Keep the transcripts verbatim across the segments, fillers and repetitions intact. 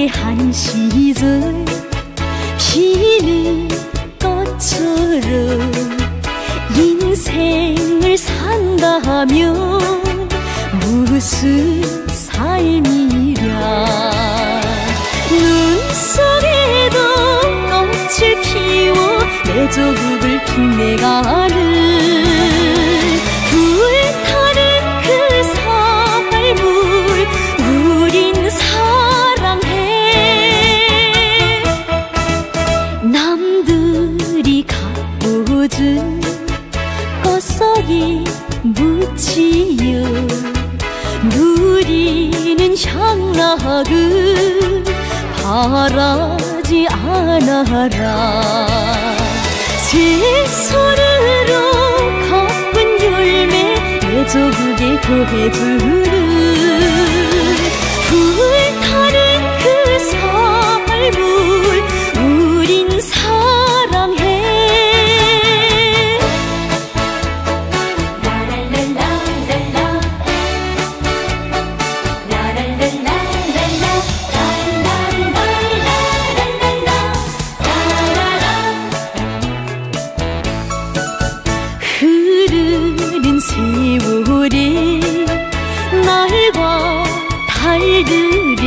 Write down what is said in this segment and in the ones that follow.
한 시절 피는 꽃처럼 인생을 산다면 무슨 삶이랴. 눈 속에도 꽃을 피워 내 조국을 빛내가는 불타는 그 삶을 우린 사랑해. 남들이 가꿔준 꽃송이 묻히여 누리는 향락을 바라지 않아라. 제 손으로 가꾼 열매 내 조국에 더해주는 불타는 그 삶을 우린 사랑해. 흐르는 세월에 날과 달들이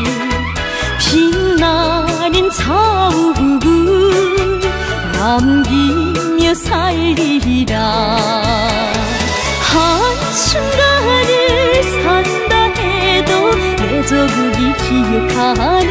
빛나는 자욱을 남기며 살리라. 한순간을 산다 해도 내 조국이 기억하리.